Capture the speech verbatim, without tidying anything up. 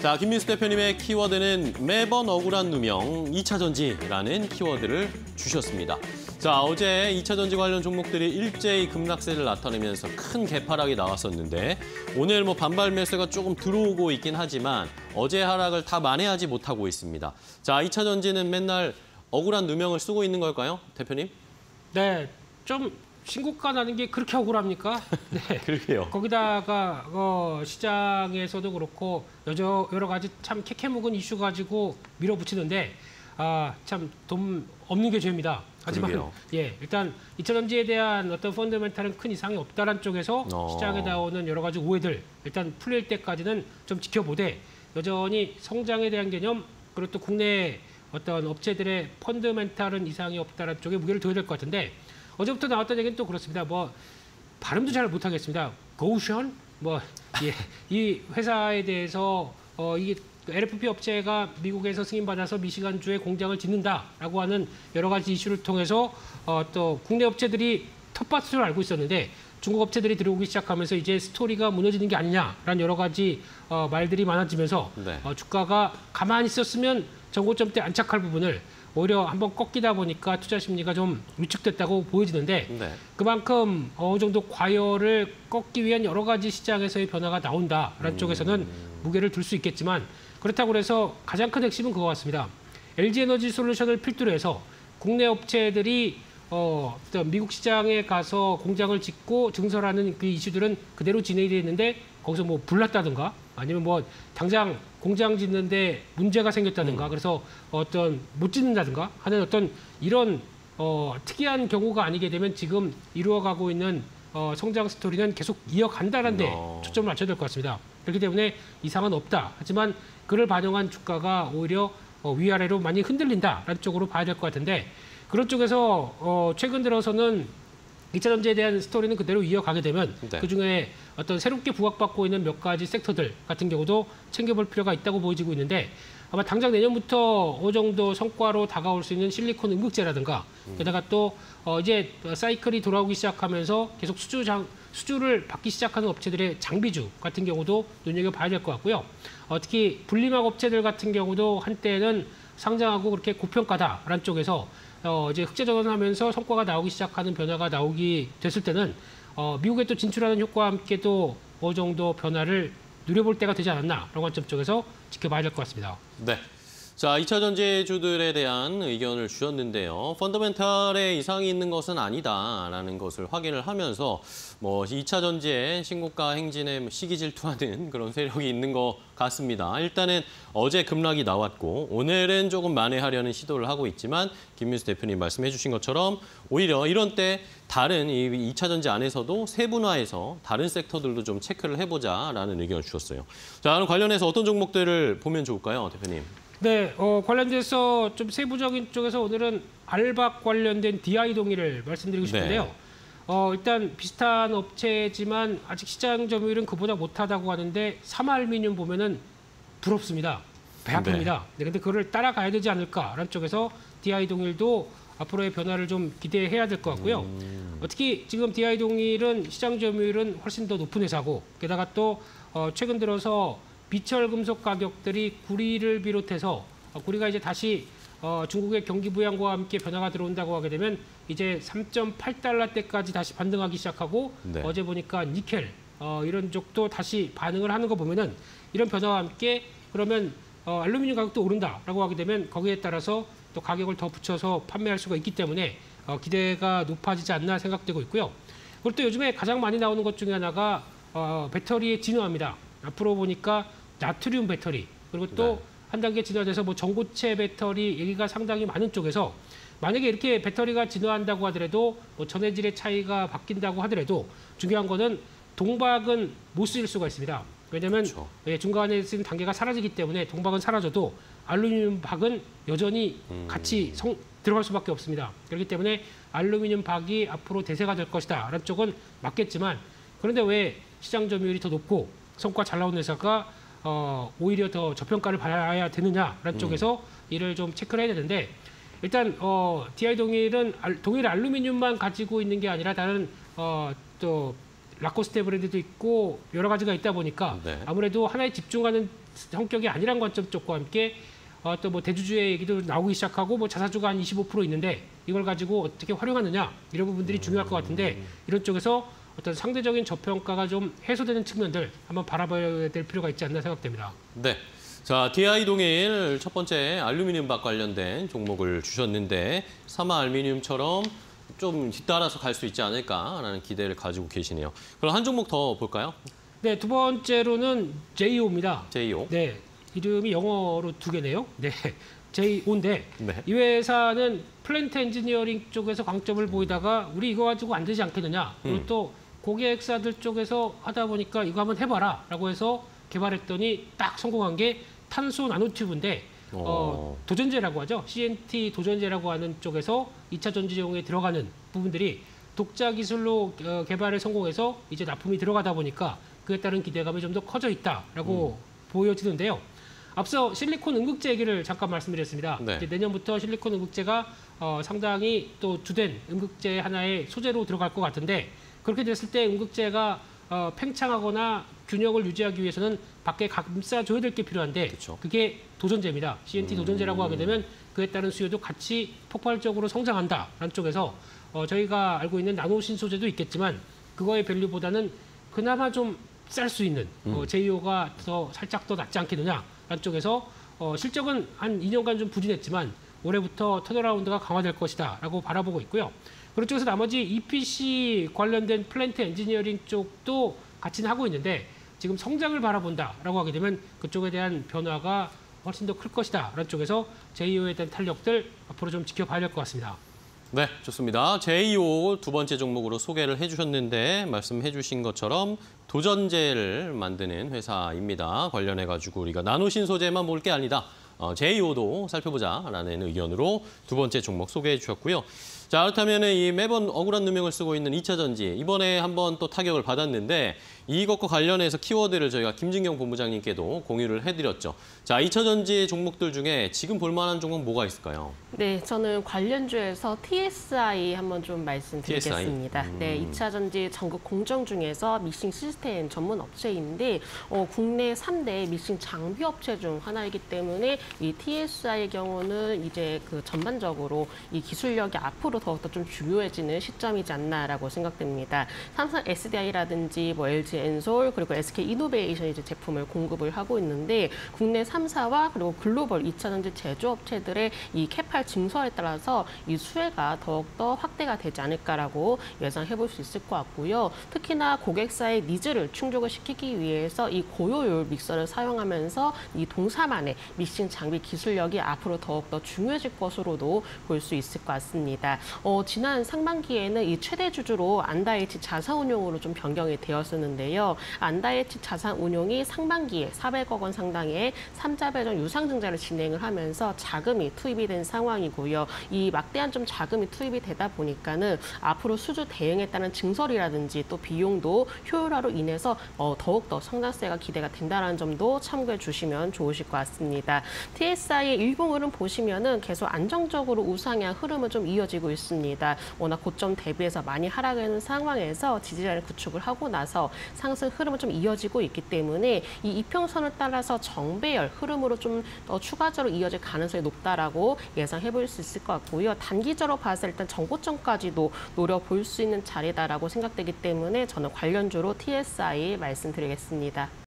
자, 김민수 대표님의 키워드는 매번 억울한 누명 이 차 전지라는 키워드를 주셨습니다. 자, 어제 이 차 전지 관련 종목들이 일제히 급락세를 나타내면서 큰 개파락이 나왔었는데 오늘 뭐 반발 매수가 조금 들어오고 있긴 하지만 어제 하락을 다 만회하지 못하고 있습니다. 자, 이 차 전지는 맨날 억울한 누명을 쓰고 있는 걸까요, 대표님? 네, 좀 신고가 나는 게 그렇게 억울합니까? 네. 그러게요. 거기다가 어, 시장에서도 그렇고 여러, 여러 가지 참 캐캐묵은 이슈 가지고 밀어붙이는데 아, 참 돈 없는 게 죄입니다. 하지만 그러게요. 예, 일단 이 차 전지에 대한 어떤 펀더멘탈은 큰 이상이 없다는 쪽에서 어. 시장에 나오는 여러 가지 오해들 일단 풀릴 때까지는 좀 지켜보되 여전히 성장에 대한 개념 그리고 또 국내 어떤 업체들의 펀더멘탈은 이상이 없다는 쪽에 무게를 둬야 될 것 같은데 어제부터 나왔던 얘기는 또 그렇습니다. 뭐 발음도 잘 못하겠습니다. 고우션 뭐 예, 이 회사에 대해서 어, 이게 엘에프피 업체가 미국에서 승인받아서 미시간주에 공장을 짓는다라고 하는 여러 가지 이슈를 통해서 어, 또 국내 업체들이 텃밭을 알고 있었는데 중국 업체들이 들어오기 시작하면서 이제 스토리가 무너지는 게 아니냐라는 여러 가지 어, 말들이 많아지면서 네. 어, 주가가 가만히 있었으면 전고점 때 안착할 부분을 오히려 한번 꺾이다 보니까 투자 심리가 좀 위축됐다고 보여지는데 네. 그만큼 어느 정도 과열을 꺾기 위한 여러 가지 시장에서의 변화가 나온다라는 음. 쪽에서는 무게를 둘 수 있겠지만 그렇다고 해서 가장 큰 핵심은 그거 같습니다. 엘지에너지 솔루션을 필두로 해서 국내 업체들이 어, 미국 시장에 가서 공장을 짓고 증설하는 그 이슈들은 그대로 진행이 되어 있는데 거기서 뭐 불났다든가 아니면 뭐 당장 공장 짓는데 문제가 생겼다든가 음. 그래서 어떤 못 짓는다든가 하는 어떤 이런 어, 특이한 경우가 아니게 되면 지금 이루어가고 있는 어, 성장 스토리는 계속 이어간다는 데 어. 초점을 맞춰야 될 것 같습니다. 그렇기 때문에 이상은 없다. 하지만 그를 반영한 주가가 오히려 어, 위아래로 많이 흔들린다라는 쪽으로 봐야 될 것 같은데 그런 쪽에서 어, 최근 들어서는 이 차 전지에 대한 스토리는 그대로 이어가게 되면 네. 그중에 어떤 새롭게 부각받고 있는 몇 가지 섹터들 같은 경우도 챙겨볼 필요가 있다고 보여지고 있는데 아마 당장 내년부터 어느 정도 성과로 다가올 수 있는 실리콘 음극재라든가 음. 게다가 또 어, 이제 사이클이 돌아오기 시작하면서 계속 수주 장, 수주를 받기 시작하는 업체들의 장비주 같은 경우도 눈여겨봐야 될 것 같고요. 어, 특히 분리막 업체들 같은 경우도 한때는 상장하고 그렇게 고평가다라는 쪽에서 어, 이제 흑자 전환하면서 성과가 나오기 시작하는 변화가 나오기 됐을 때는 어, 미국에 또 진출하는 효과와 함께 또 어느 정도 변화를 누려볼 때가 되지 않았나 그런 관점 쪽에서 지켜봐야 될 것 같습니다. 네. 자, 이 차 전지주들에 대한 의견을 주셨는데요. 펀더멘탈에 이상이 있는 것은 아니다라는 것을 확인을 하면서 뭐 이 차 전지의 신고가 행진에 시기 질투하는 그런 세력이 있는 것 같습니다. 일단은 어제 급락이 나왔고 오늘은 조금 만회하려는 시도를 하고 있지만 김민수 대표님 말씀해 주신 것처럼 오히려 이런 때 다른 이 이 차 전지 안에서도 세분화해서 다른 섹터들도 좀 체크를 해보자라는 의견을 주셨어요. 자, 그럼 관련해서 어떤 종목들을 보면 좋을까요, 대표님? 네, 어, 관련돼서 좀 세부적인 쪽에서 오늘은 알박 관련된 디아이 동의를 말씀드리고 싶은데요. 네. 어, 일단 비슷한 업체지만 아직 시장 점유율은 그보다 못하다고 하는데 삼알미늄 보면은 부럽습니다. 배 아픕니다. 네. 근데 그거를 따라가야 되지 않을까라는 쪽에서 디아이 동일도 앞으로의 변화를 좀 기대해야 될 것 같고요. 음. 어, 특히 지금 디아이 동일은 시장 점유율은 훨씬 더 높은 회사고 게다가 또 어, 최근 들어서 비철 금속 가격들이 구리를 비롯해서 어, 구리가 이제 다시 어, 중국의 경기 부양과 함께 변화가 들어온다고 하게 되면 이제 삼 점 팔 달러대까지 다시 반등하기 시작하고 네. 어제 보니까 니켈 어, 이런 쪽도 다시 반응을 하는 거 보면은 이런 변화와 함께 그러면 어, 알루미늄 가격도 오른다라고 하게 되면 거기에 따라서 또 가격을 더 붙여서 판매할 수가 있기 때문에 어, 기대가 높아지지 않나 생각되고 있고요. 그리고 또 요즘에 가장 많이 나오는 것 중에 하나가 어, 배터리의 진화입니다. 앞으로 보니까 나트륨 배터리 그리고 또 한 네. 단계 진화돼서 뭐 전고체 배터리 얘기가 상당히 많은 쪽에서 만약에 이렇게 배터리가 진화한다고 하더라도 뭐 전해질의 차이가 바뀐다고 하더라도 중요한 거는 동박은 못 쓰일 수가 있습니다. 왜냐하면 그렇죠. 예, 중간에 쓰는 단계가 사라지기 때문에 동박은 사라져도 알루미늄 박은 여전히 음. 같이 성, 들어갈 수밖에 없습니다. 그렇기 때문에 알루미늄 박이 앞으로 대세가 될 것이다 라는 쪽은 맞겠지만 그런데 왜 시장 점유율이 더 높고 성과 잘 나온 회사가 어, 오히려 더 저평가를 받아야 되느냐라는 음. 쪽에서 이를 좀 체크를 해야 되는데 일단 어, 디아이 동일은 알, 동일 알루미늄만 가지고 있는 게 아니라 다른 어, 또 라코스테 브랜드도 있고 여러 가지가 있다 보니까 네. 아무래도 하나에 집중하는 성격이 아니란 관점 쪽과 함께 어, 또 뭐 대주주의 얘기도 나오기 시작하고 뭐 자사주가 한 이십오 퍼센트 있는데 이걸 가지고 어떻게 활용하느냐 이런 부분들이 중요할 것 같은데 이런 쪽에서 어떤 상대적인 저평가가 좀 해소되는 측면들 한번 바라봐야 될 필요가 있지 않나 생각됩니다. 네. 자, 디아이 동일 첫 번째 알루미늄박 관련된 종목을 주셨는데 사마 알루미늄처럼 좀 뒤따라서 갈 수 있지 않을까라는 기대를 가지고 계시네요. 그럼 한 종목 더 볼까요? 네, 두 번째로는 제이오입니다. 제이오. 네, 이름이 영어로 두 개네요. 네, 제이오인데 네. 이 회사는 플랜트 엔지니어링 쪽에서 강점을 보이다가 우리 이거 가지고 안 되지 않겠느냐. 그리고 음. 또 고객사들 쪽에서 하다 보니까 이거 한번 해봐라 라고 해서 개발했더니 딱 성공한 게 탄소 나노튜브인데 어, 어. 도전제라고 하죠. 씨엔티 도전제라고 하는 쪽에서 이 차 전지용에 들어가는 부분들이 독자 기술로 어, 개발에 성공해서 이제 납품이 들어가다 보니까 그에 따른 기대감이 좀 더 커져 있다라고 음. 보여지는데요. 앞서 실리콘 응급제 얘기를 잠깐 말씀드렸습니다. 네. 이제 내년부터 실리콘 응급제가 어, 상당히 또 주된 응급제 하나의 소재로 들어갈 것 같은데 그렇게 됐을 때 응급제가 어, 팽창하거나 균형을 유지하기 위해서는 밖에 감싸줘야 될 게 필요한데 그쵸. 그게 도전제입니다. 씨엔티 음. 도전제라고 하게 되면 그에 따른 수요도 같이 폭발적으로 성장한다라는 쪽에서 어, 저희가 알고 있는 나노신 소재도 있겠지만 그거의 밸류보다는 그나마 좀 쌀 수 있는 어, 음. 제이오가 더 살짝 더 낫지 않겠느냐라는 쪽에서 어, 실적은 한 이 년간 좀 부진했지만 올해부터 턴어라운드가 강화될 것이다라고 바라보고 있고요. 그런 쪽에서 나머지 이피씨 관련된 플랜트 엔지니어링 쪽도 같이 하고 있는데 지금 성장을 바라본다라고 하게 되면 그쪽에 대한 변화가 훨씬 더 클 것이다라는 쪽에서 제이오에 대한 탄력들 앞으로 좀 지켜봐야 될 것 같습니다. 네, 좋습니다. 제이오 두 번째 종목으로 소개를 해주셨는데 말씀해 주신 것처럼 도전제를 만드는 회사입니다. 관련해가지고 우리가 나노신 소재만 볼 게 아니다. 어, 제이오도 살펴보자라는 의견으로 두 번째 종목 소개해 주셨고요. 자, 그렇다면 이 매번 억울한 누명을 쓰고 있는 이 차 전지 이번에 한번 또 타격을 받았는데 이것과 관련해서 키워드를 저희가 김진경 본부장님께도 공유를 해드렸죠. 자, 이 차 전지 종목들 중에 지금 볼 만한 종목 뭐가 있을까요? 네, 저는 관련주에서 티에스아이 한번 좀 말씀드리겠습니다. 티에스아이? 음. 네, 이 차 전지 전국 공정 중에서 미싱 시스템 전문 업체인데 어, 국내 삼 대 미싱 장비 업체 중 하나이기 때문에 이 티에스아이의 경우는 이제 그 전반적으로 이 기술력이 앞으로 더욱더 좀 중요해지는 시점이지 않나라고 생각됩니다. 삼성 에스디아이라든지 뭐 엘지 엔솔 그리고 에스케이 이노베이션이 이제 제품을 공급을 하고 있는데 국내 삼 사와 그리고 글로벌 이 차 전지 제조업체들의 이 캐팔 증설에 따라서 이 수혜가 더욱더 확대가 되지 않을까라고 예상해 볼 수 있을 것 같고요. 특히나 고객사의 니즈를 충족을 시키기 위해서 이 고효율 믹서를 사용하면서 이 동사만의 믹싱 장비 기술력이 앞으로 더욱더 중요해질 것으로도 볼 수 있을 것 같습니다. 어, 지난 상반기에는 이 최대 주주로 안다에이치 자산운용으로 좀 변경이 되었었는데요. 안다에이치 자산운용이 상반기에 사백억 원 상당의 삼자 배정 유상증자를 진행을 하면서 자금이 투입이 된 상황이고요. 이 막대한 좀 자금이 투입이 되다 보니까는 앞으로 수주 대응에 따른 증설이라든지 또 비용도 효율화로 인해서 어, 더욱더 성장세가 기대가 된다는 점도 참고해 주시면 좋으실 것 같습니다. 티에스아이의 일봉 흐름 보시면은 계속 안정적으로 우상향 흐름은 좀 이어지고 있습니다. 워낙 고점 대비해서 많이 하락하는 상황에서 지지자를 구축을 하고 나서 상승 흐름은 좀 이어지고 있기 때문에 이 이평선을 따라서 정배열 흐름으로 좀 더 추가적으로 이어질 가능성이 높다라고 예상해 볼 수 있을 것 같고요. 단기적으로 봐서 일단 정고점까지도 노려볼 수 있는 자리다라고 생각되기 때문에 저는 관련주로 티에스아이 말씀드리겠습니다.